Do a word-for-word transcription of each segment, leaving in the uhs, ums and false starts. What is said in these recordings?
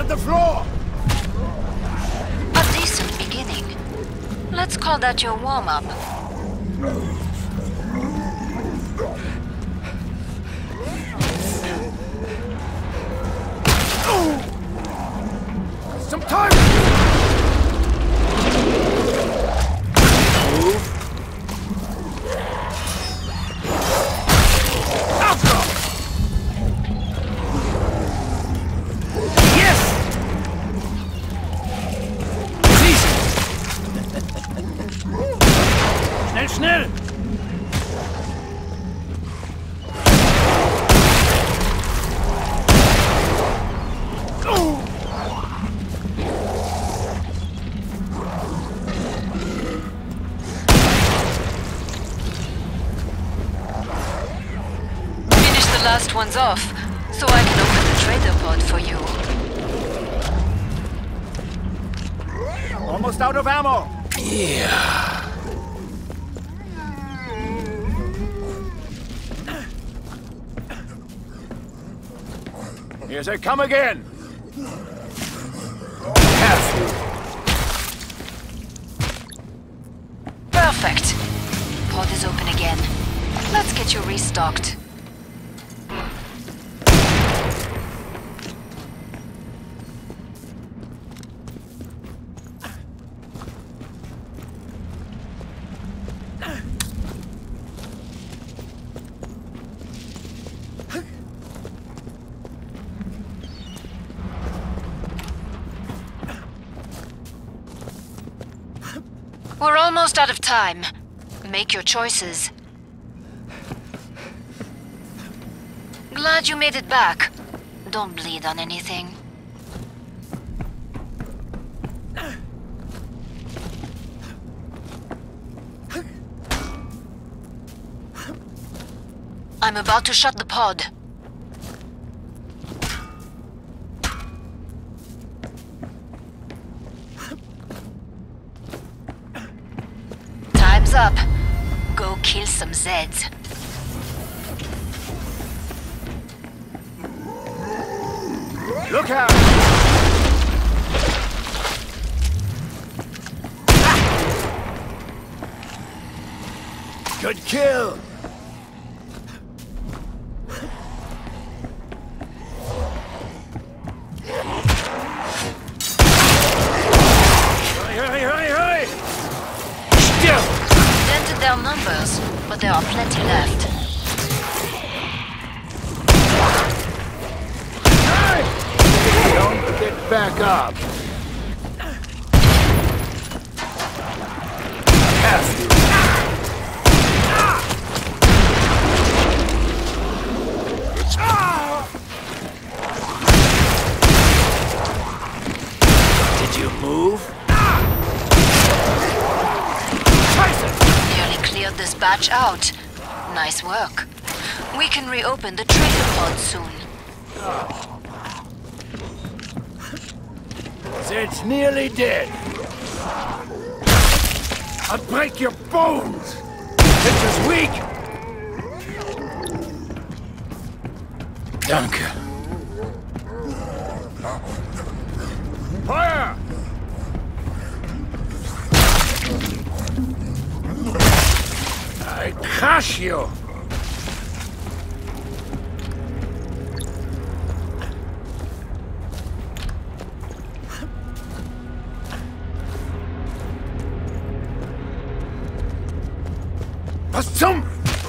the floor! A decent beginning. Let's call that your warm-up. Some time! Move. Alpha! Yes! Easy! Schnell, schnell! Last one's off, so I can open the trader pod for you. Almost out of ammo! Yeah. Here they come again! Have you? Perfect! Pod is open again. Let's get you restocked. We're almost out of time. Make your choices. Glad you made it back. Don't bleed on anything. I'm about to shut the pod. Time's up. Go kill some Zeds. Look out! Good kill! Hurry, hurry, hurry! Still! Dented their numbers, but there are plenty left. Don't get back up. Have you? Did you move? Nearly cleared this batch out. Nice work. We can reopen the trader pod soon. It's nearly dead. I'll break your bones. This is weak. Danke. Fire! I crush you. Some.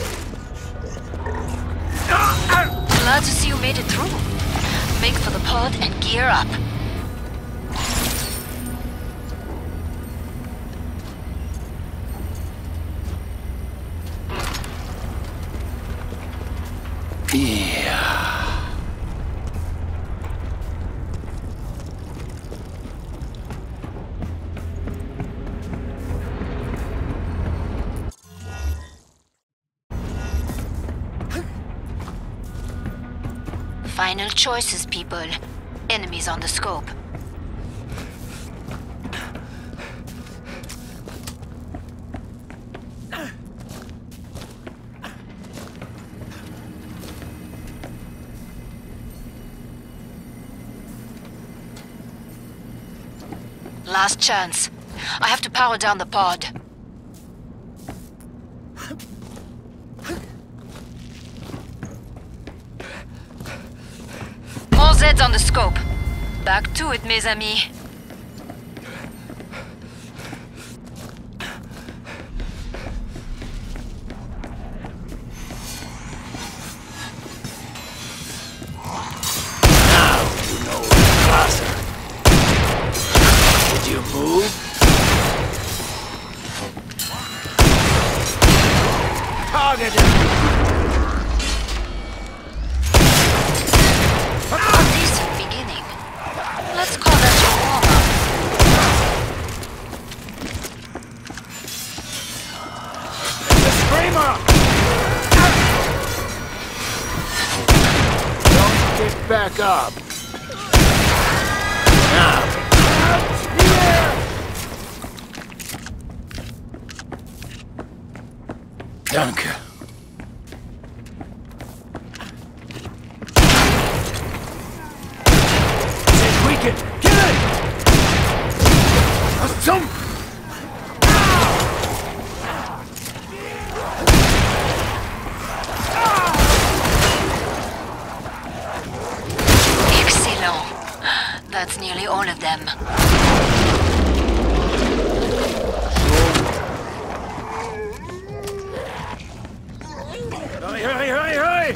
Glad to see you made it through. Make for the pod and gear up. Yeah. Final choices, people. Enemies on the scope. Last chance. I have to power down the pod. More Zeds on the scope. Back to it, mes amis. Move. Target him. A decent beginning. Let's call that your warm-up. The screamer! Don't get back up. Now. Danke. Take weaken! Kill it! Some! Excellent. That's nearly all of them. Hurry, hurry, hurry, hurry!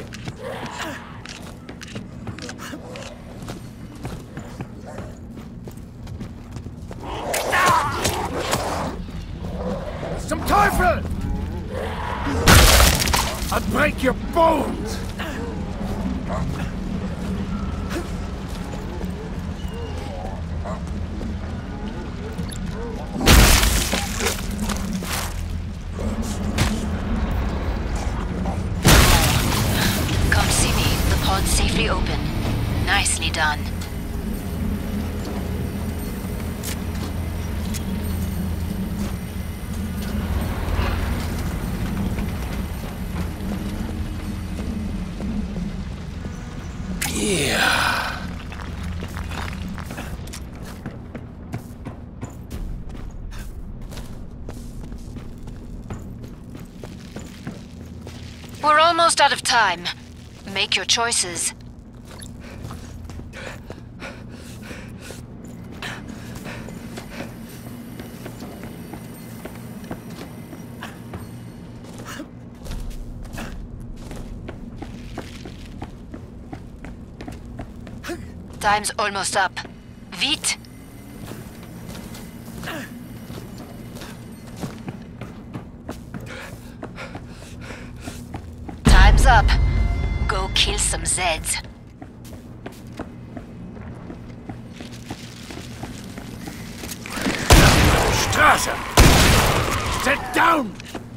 Some Teufel! I'll break your bones! Safely open. Nicely done. Yeah. We're almost out of time. Make your choices. Time's almost up. Vite! Time's up. Go kill some Zeds. Straße! Sit down!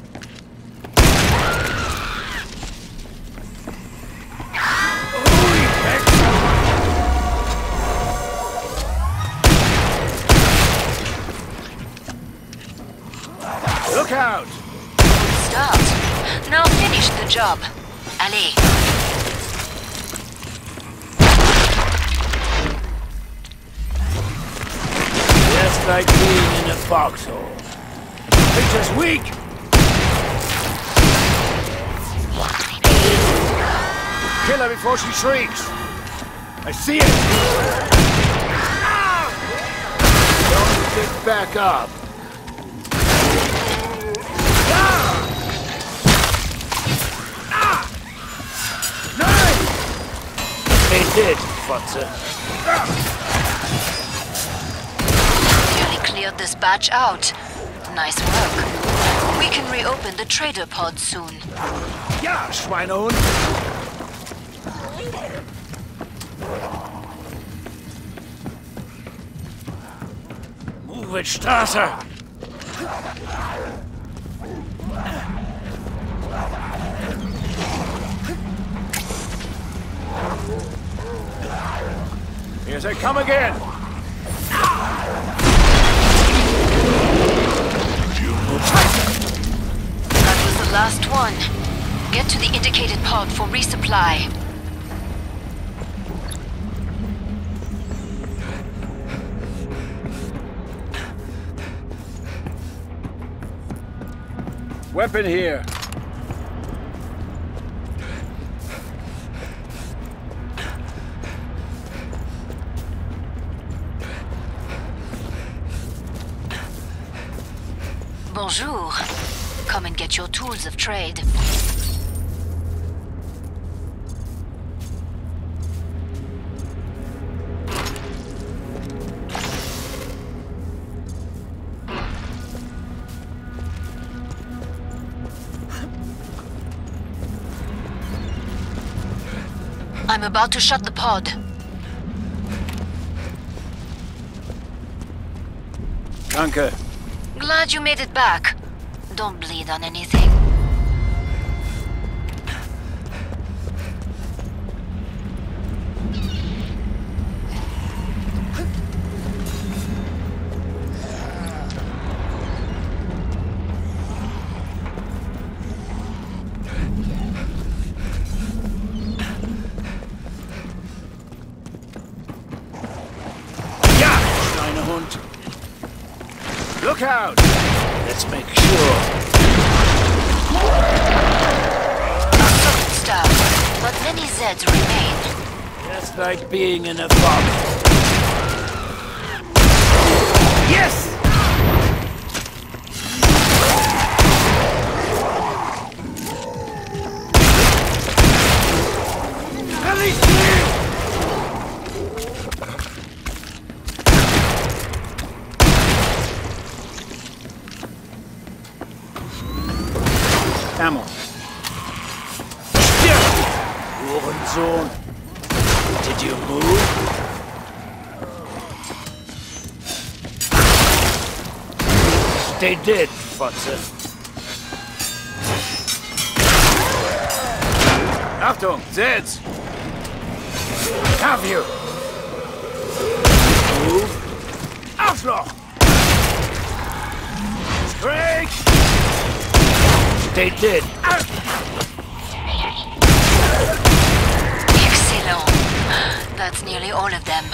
Look out! Start. Now finish the job. Allez. Just like being in a foxhole. Picture's weak! Kill her before she shrieks! I see it! Don't get back up. They did, Fotze. Nearly cleared this batch out. Nice work. We can reopen the trader pod soon. Ja, Schweinehund! Move it, Straße! Here they come again! That was the last one. Get to the indicated pod for resupply. Weapon here. Bonjour. Come and get your tools of trade. I'm about to shut the pod. Danke. Glad you made it back. Don't bleed on anything. Look out! Let's make sure. Not solid stuff, but many Zeds remain. Just like being in a box. Yes! At least here! Ammo. Hurensohn. Did you move? Stay dead, Fotze. Achtung, Zeds! Have you? Move. Arschloch! Strike! Stay dead. Excellent. That's nearly all of them.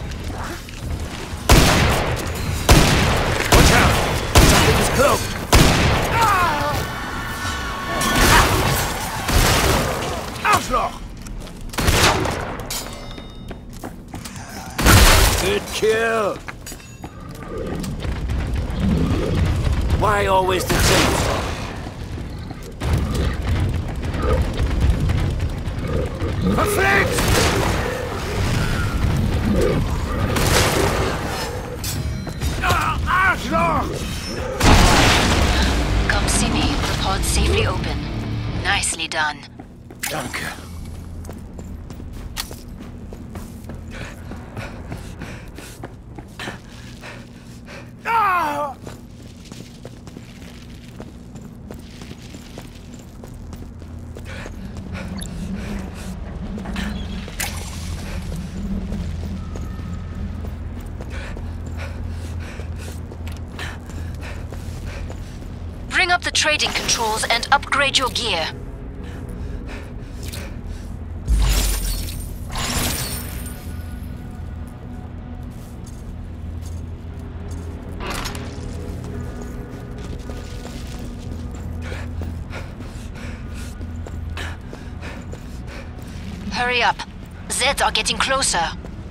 Watch out! Something is cloaked! Arschloch! Good kill. Why always the same? Verflixt! Ah, Arschloch! Come see me. The pod's safely open. Nicely done. Danke. Ah! Bring up the trading controls and upgrade your gear. Hurry up. Zeds are getting closer.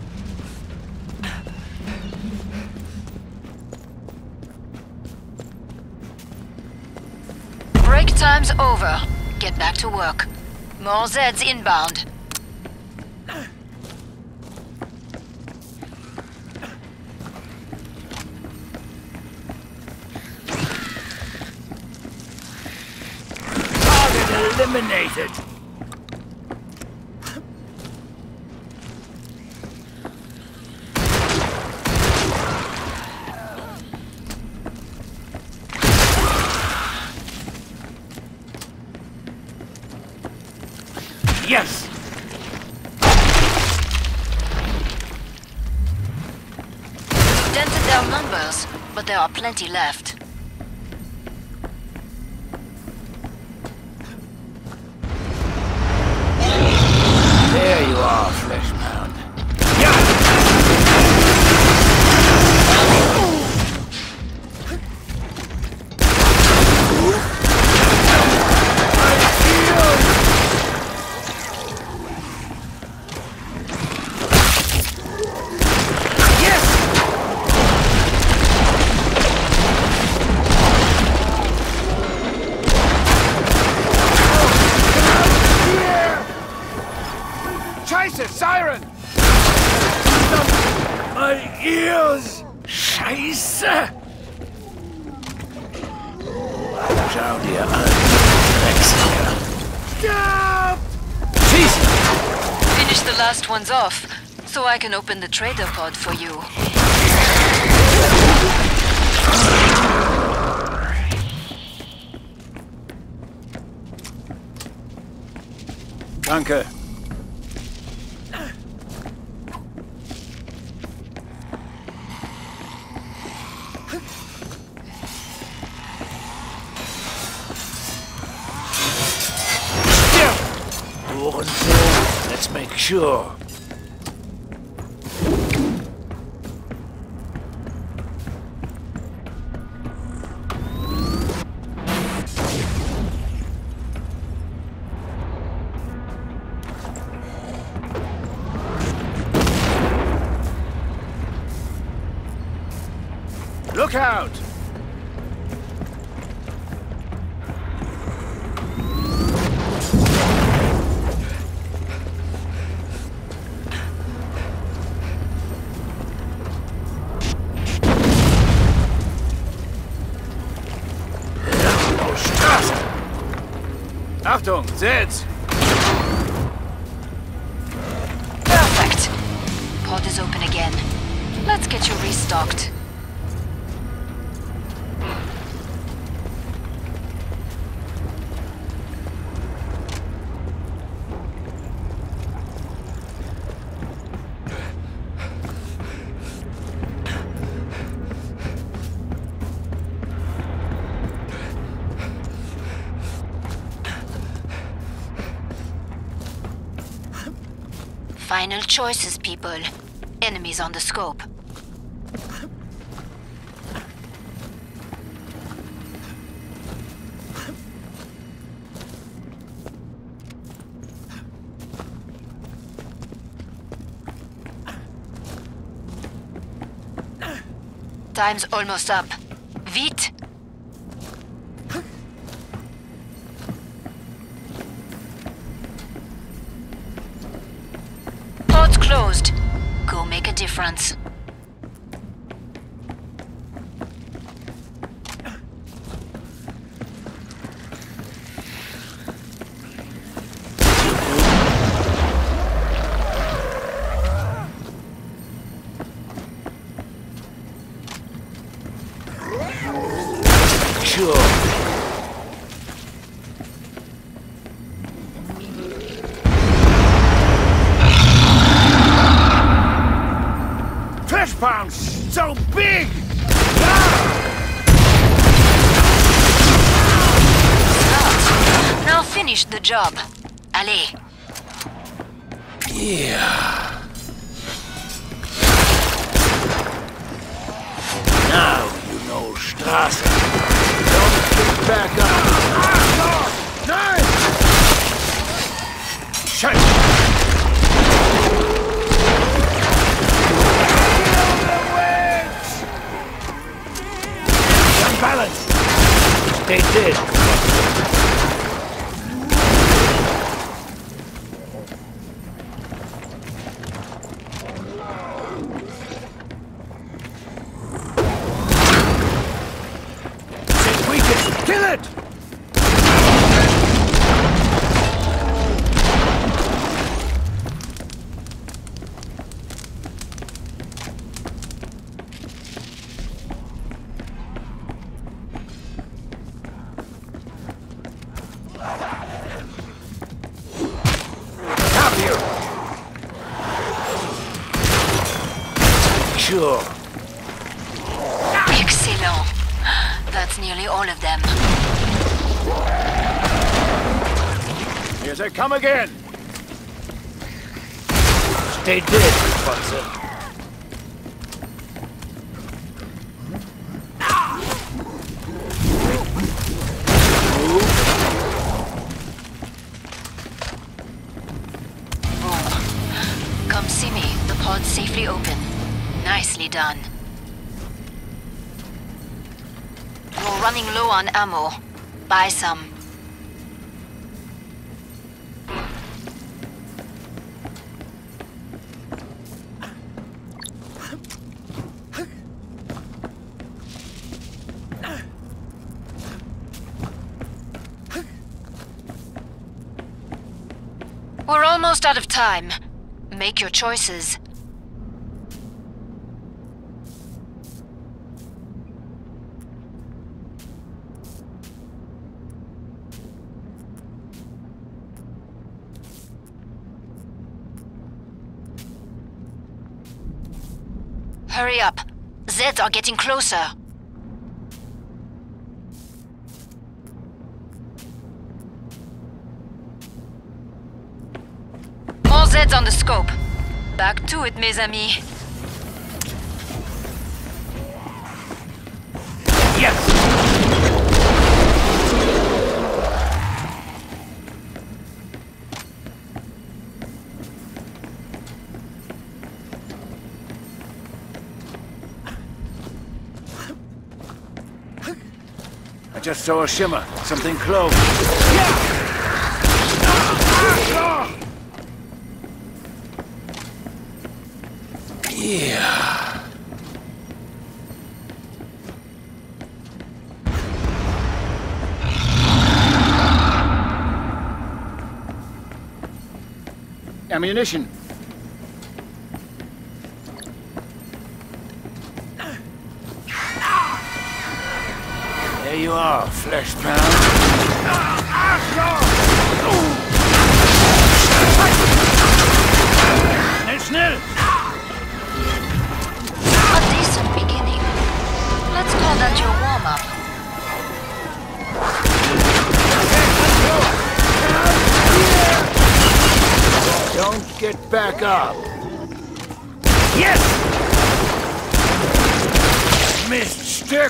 Break time's over. Get back to work. More Zeds inbound. Target eliminated. Yes! Dented their numbers, but there are plenty left. There you are, Fleshmound. Scheiße! Siren! My ears! Scheiße! Schau dir an, Drecksacker. Stop! Jesus! Finish the last ones off, so I can open the trader pod for you. Danke. Let's make sure. Look out! Achtung, Sitz! Perfect. Pod is open again. Let's get you restocked. Final choices, people. Enemies on the scope. Time's almost up. Vite! Pod's closed. Go make a difference. Sure. Fish pounds! So big! Start. Now finish the job. Allez. Yeah. Now you know Straße. Don't get back up! Ah, no! Nice! Shit! Balance! Stay dead. Think we can kill it! Sure. Excellent. That's nearly all of them. Here they come again! Stay dead, Sponsor. Boom. Come see me. The pod's safely open. Nicely done. We're running low on ammo. Buy some. We're almost out of time. Make your choices. Hurry up. Zeds are getting closer. More Zeds on the scope. Back to it, mes amis. Yes! I just saw a shimmer. Something close. Yeah. Ammunition. There you are, flesh pound. Schnell! A decent beginning. Let's call that your warm-up. Don't get back up. Yes! Missed stick!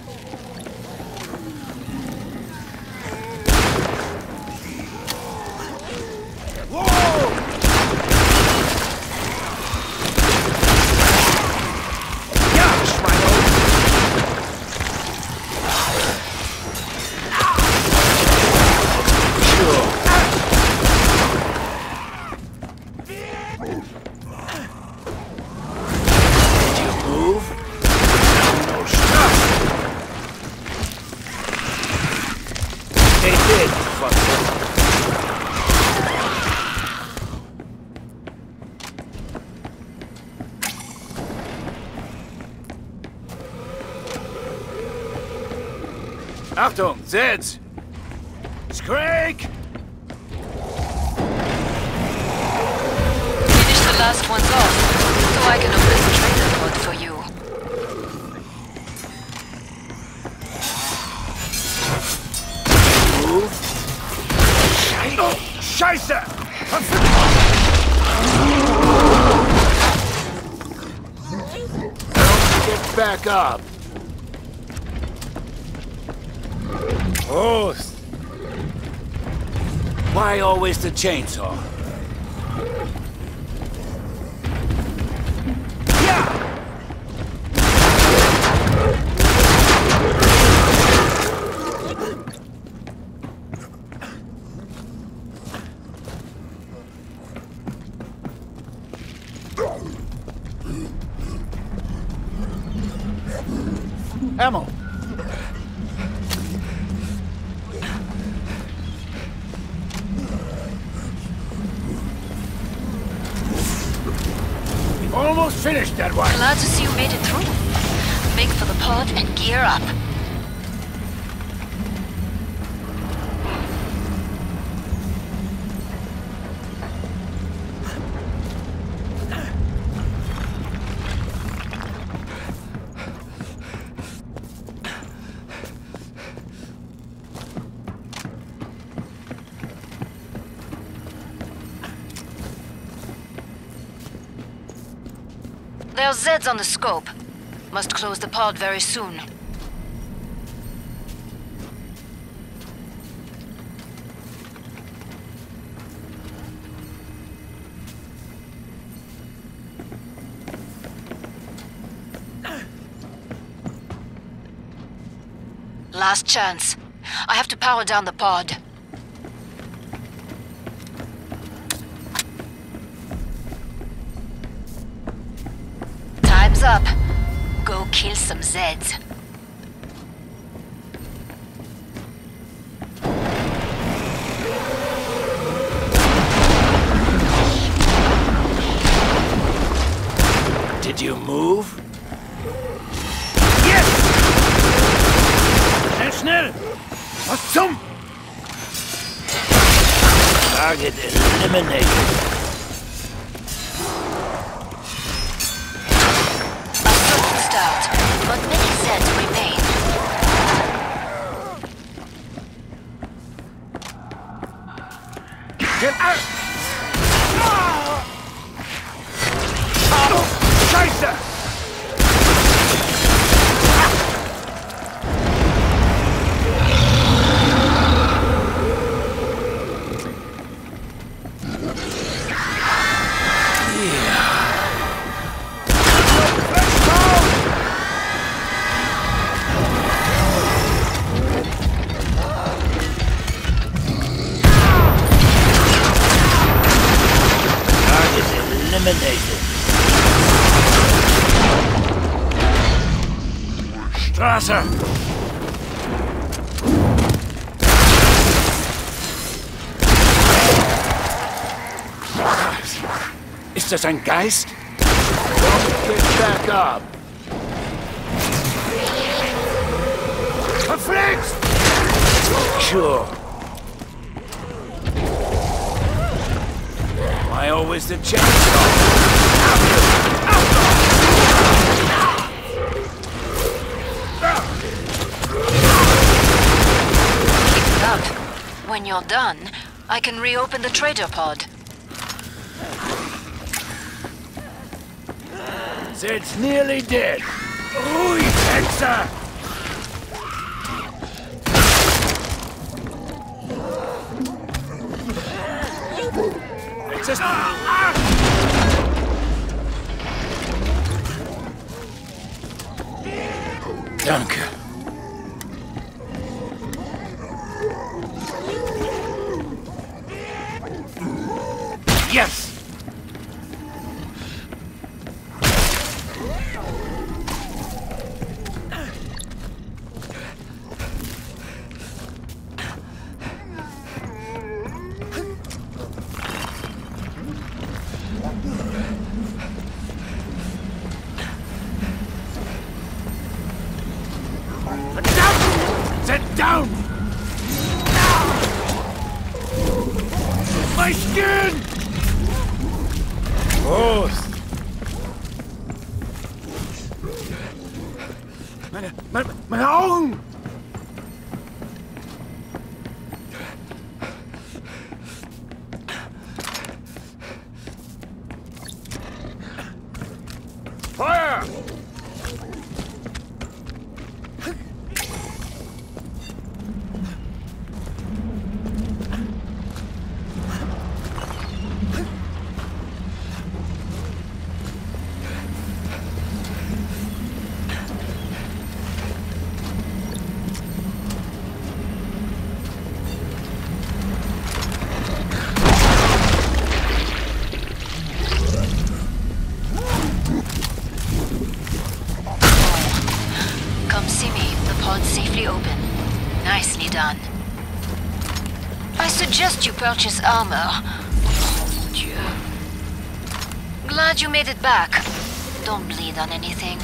Achtung, Zeds! Scrake! Finish the last ones off, so I can open the trader pod for you. Move. Oh, Scheiße! Don't get back up. Oh. Why always the chainsaw? Ammo. Almost finished that one. Glad to see you made it through. Make for the pod and gear up. There are Zeds on the scope. Must close the pod very soon. Last chance. I have to power down the pod. Time's up. Go kill some Zeds. you move? Yes! Schnell, schnell! Was zum? Target eliminated. A sudden start, but many Zeds remain. Get out! Oh, Scheiße! Eliminated. Straße! Ist das ein Geist? Don't get back up! Verflixt! Sure. Why always the chainsaw? Keep it up. When you're done, I can reopen the trader pod. It's nearly dead. Ui, Hexer! Hexer! Ah! Danke. Yes! Sit down! My skin! Prost! Meine, meine, meine Augen! Feuer! Come see me. The pod's safely open. Nicely done. I suggest you purchase armor. Oh, Dieu. Glad you made it back. Don't bleed on anything.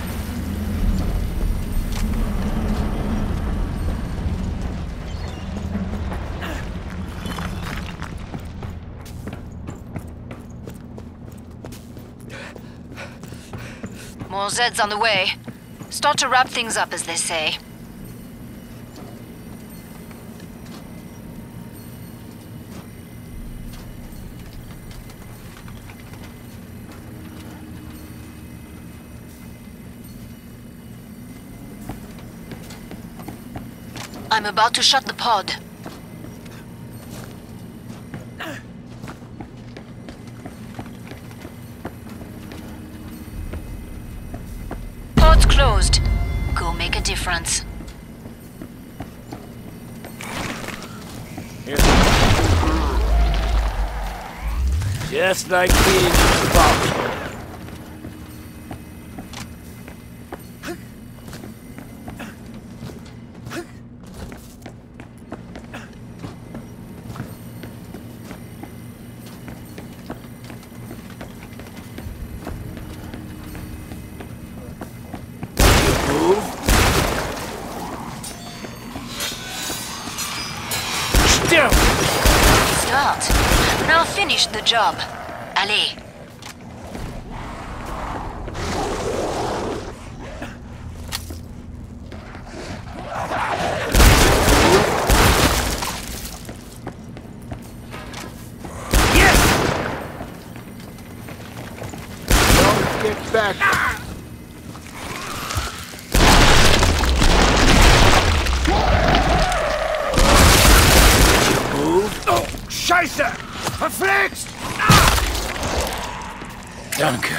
More Zeds on the way. Start to wrap things up, as they say. I'm about to shut the pod. Pod's closed. Go make a difference. Here. Just like being in a box. Now finish the job. Allez. Get back! Move. Oh, Scheiße! Verflixt! Danke.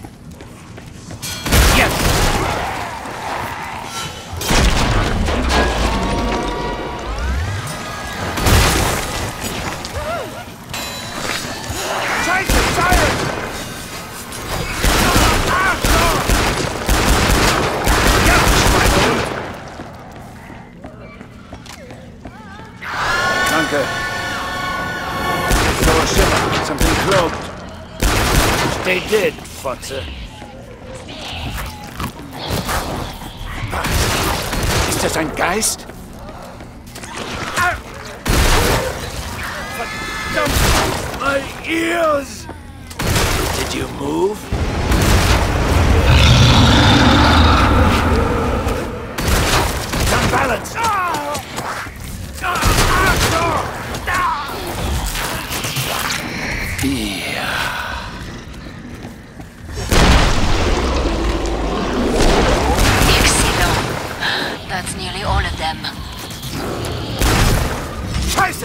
Yes! Scheiße, Silence! Danke. So a shimmer. Something cloaked. Stay dead, Fotze. Ist das ein Geist? Verdammt! My ears! Did you move? It's unbalanced! Yeah. Excellent. That's nearly all of them. Scheiße!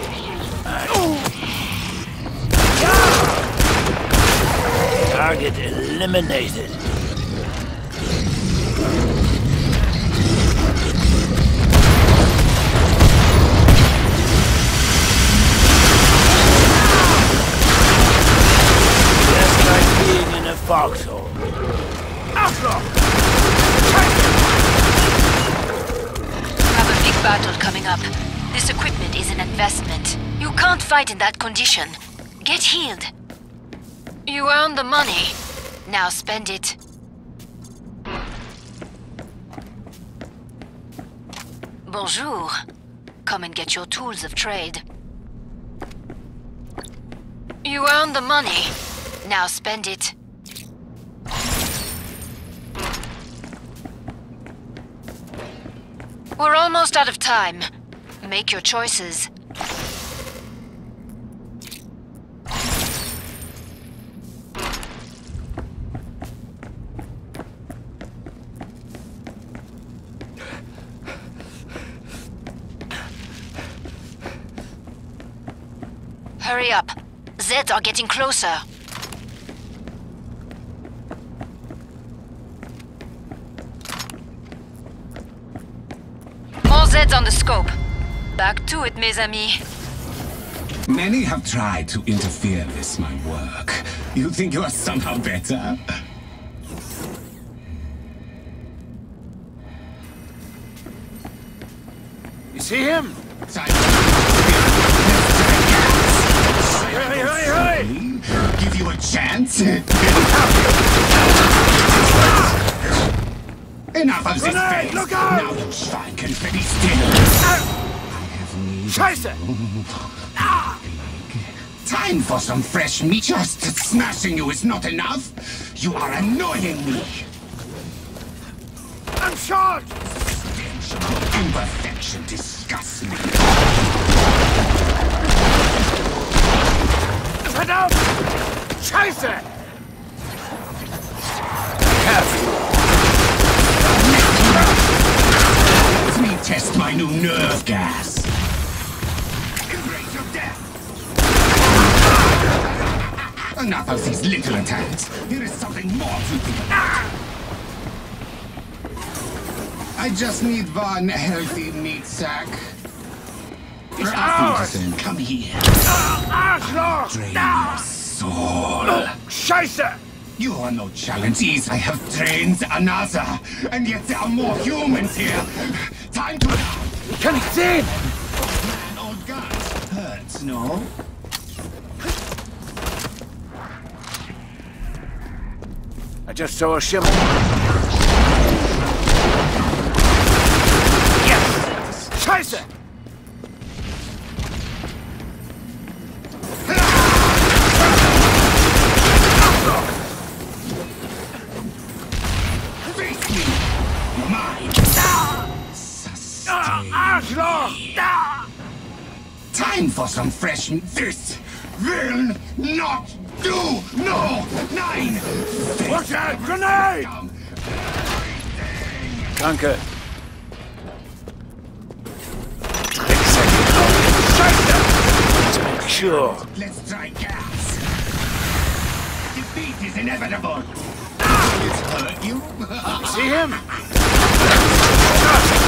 Target eliminated. Just like being in a foxhole. Arschloch! Have a big battle coming up. This equipment is an investment. You can't fight in that condition. Get healed. You earned the money. Now spend it. Bonjour. Come and get your tools of trade. You earned the money. Now spend it. We're almost out of time. Make your choices. Hurry up. Zeds are getting closer. More Zeds on the scope. Back to it, mes amis. Many have tried to interfere with my work. You think you are somehow better? You see him? Time Hurry, hurry, hurry! give you a chance? Enough of this Grenade, face! look out! Now you Schwein can be still! I have need Scheiße! time for some fresh meat. Just smashing you is not enough! You are annoying me! I'm shot! Imperfection disgusts me. Verdammt! Scheiße! Let me test my new nerve gas. Embrace your death! Enough of these little attacks. Here is something more to think about. I just need one healthy meat sack. It's ours! nothing to come here. Arschloch! Drain your soul. Scheiße! You are no challenge. These I have trained another. And yet there are more humans here. Time to... Kann ich sehen! Man or guns hurts, no? I just saw a shimmer. Yes! Scheiße! time for some fresh... This will not do! No! Nine! Watch out! Grenade! Danke. Let's make sure. Let's try gas. Defeat is inevitable. It's hurt you? See him?